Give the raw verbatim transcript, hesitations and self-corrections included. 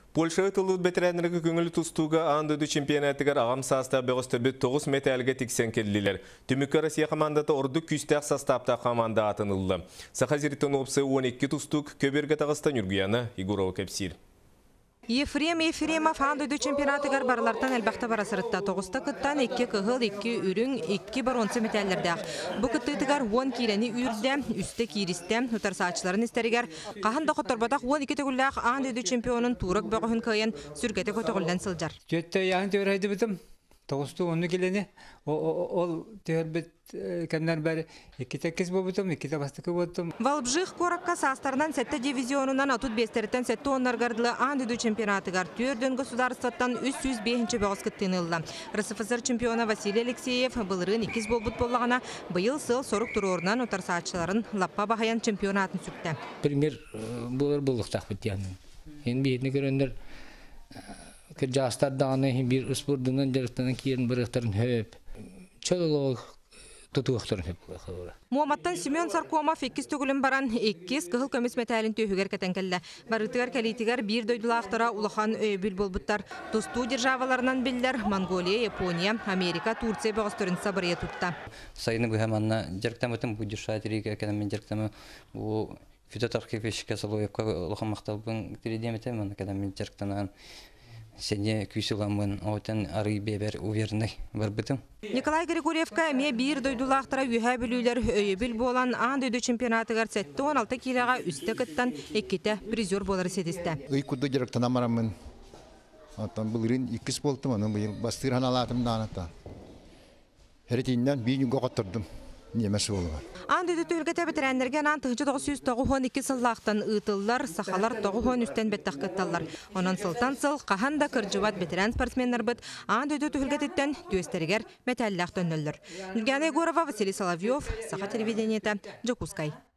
Польша тылы бетерәнлеге көңілі тұстуға аңдыды чемпионатыгар ағам саста бөғісті бүт тоғыз металге тіксен келділер. Түміккі Россия командаты орды күстәқ састапта команда атынылды. Сақазиритін опсы он екі тұстук көберге тағыстан үргияны Игурова кәпсир. Ефрем Ефремов аңдыды чемпионатыгар барлартан әлбәқті барасырытта. Тоғыста күттан екі кығыл, екі үрің, екі баронсы металлерді. Бұ күттігар он кирені үрді, үсті киристі, ұтарсачыларын істерігер. Қаһында құттырбатақ он екі түгілләқ аңдыды чемпионын турық бөғін көйен сүргеті көтіғілден сылжар. Жетті яғын төр айды бітім. Тоғысты оны келені. Ол төхірбет кәмнер бәрі екі тәккіз болбытым, екі табастықы болдым. Валбжих коракка састарынан сәтті дивизионынан атут бестеріттен сәтті онларгардылы аңдыды чемпионатыгар түрден государстваттан үч жүз бешинчи бөғыз кыттынылды. РСФСР чемпиона Василий Алексеев бұлырын икіз болбыт болағына бұйыл сыл сорук тұрорынан ұтарсачыларын лаппа бағаян чемпионатын сүкті. Пример бұлыр бұлықтақ біт яғын. Ең бейетіні көріндер жастардағаны бір ұспырдынан жарықтанын кейін біріқтарын хөп. Чөліліғ тұтуықтарын хөп қылыра. Муаматтан Семен Саркомов иккіз түгілін баран иккіз кығыл көмес металін түйігер кәтенкелі. Барытығар кәлейтігер бір дойдылақтыра улахан өйбіл болбыттар. Тусту державаларынан білдер Монголия, Япония, Америка, Турция бөғістөрін сабырия тұтта. Сайыны бұхаманна жарықтан өтім бұдыша терейге әкәнмен жарықтамы фитотархи фешіке салуепқа улахан мақталбың терейдеметем, әкәнмен жарықтанан Сене күсіламын оғытын ары бебер уверный бар бітім. Николай Григорьевка әме бір дойдулақтыра үйә білулер өйебіл болан аң дойду чемпионатығар сәтті он алты килаға үсті кыттан еккеті призер болар седісті. Үй күдді жарықтан амарамын. Бұлырын иккіз болдым, бастыр ханалатым дағынатта. Әретейінен бейін қоқаттырдым. Немесі болуға. Аңдыды төлгеті бітірәндерген аң тұғычы тоғыз жүз тоғыз екі сыллақтан ұтылар, сақалар тоғыз үстен беттақ кытталар. Онан сылтан сыл, қағанда кіржуат бітірән спортсменнер бұд, аңдыды төлгететтен төстерігер металлақ төннілдір. Нүргәне Егорова, Василий Соловьев, Саха телевидениеті, Джокускай.